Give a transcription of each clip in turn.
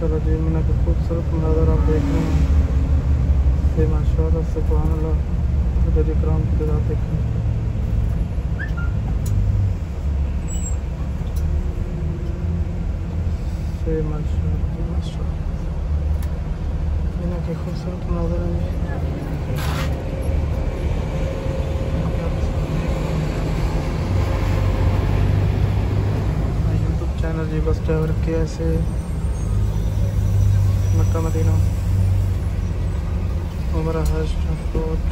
माशाल्लाह जी, मीना के खूबसूरत मंजर आप देख रहे हैं। ये माशाल्लाह सुभान अल्लाह, हज़रत इकराम की तरह देखें। से माशाल्लाह माशाल्लाह, मीना के खूबसूरत मंजर हैं। यूट्यूब चैनल जी बस ड्राइवर के ऐसे मक्का मदीना उमरा हज ट्रांसपोर्ट।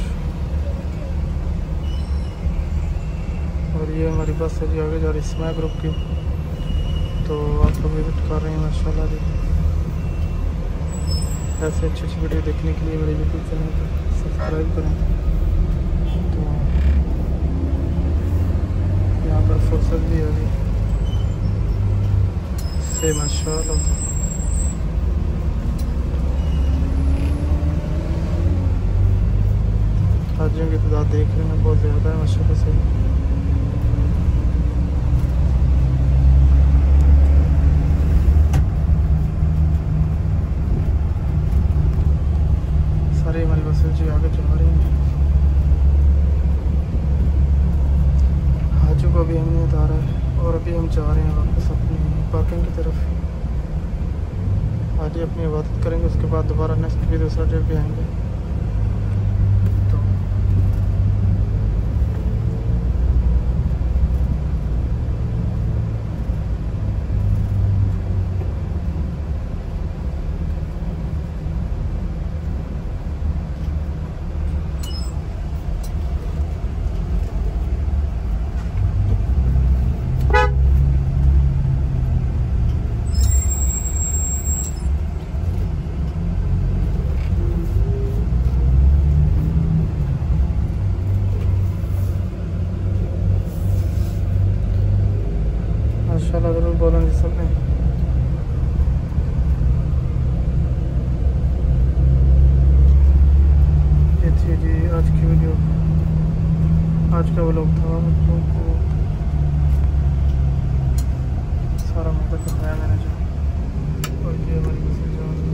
और ये हमारी बस है जी आगे जा रही स्मैक ग्रुप की, तो आप लोग विजिट कर रहे हैं माशाल्लाह जी। ऐसे अच्छी अच्छी वीडियो देखने के लिए मेरे यूट्यूब चैनल को सब्सक्राइब करें। तो यहाँ पर फुर्सत भी होगी से माशाल्लाह। हाजियों की तादाद देख रहे हैं बहुत ज़्यादा है माशाल्लाह से। सारी हमारी बसें जी आगे चल रही हैं। हाजियों को भी अहमियत आ रहा है और अभी हम जा रहे हैं वापस अपनी पार्किंग की तरफ। हाजी अपनी इबादत करेंगे, उसके बाद दोबारा नेक्स्ट भी दूसरा ट्रिप भी आएंगे। माशाल्लाह ज़रूर बोलें जी सबने। ये थी जी आज की वीडियो, आज का व्लॉग था। बच्चों को सारा मौका दिखाया मैंने जो, और ये हमारी